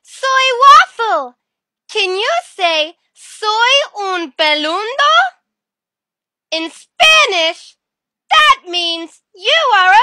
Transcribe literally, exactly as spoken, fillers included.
Soy waffle. Can you say soy un pelundo? In Spanish, that means you are a